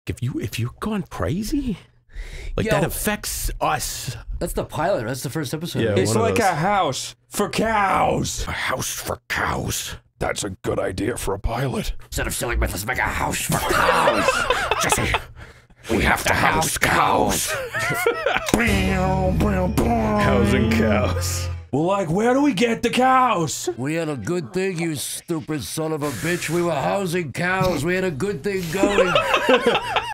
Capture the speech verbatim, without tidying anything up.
if you if you've gone crazy, like Yo. that affects us. That's the pilot. That's the first episode. Yeah, It's one of like those. a house for cows. A house for cows. That's a good idea for a pilot. Instead of selling myth, let's make a house for cows. Jesse, we have to house cows. Housing cows. Well, like, where do we get the cows? We had a good thing, you stupid son of a bitch. We were housing cows. We had a good thing going.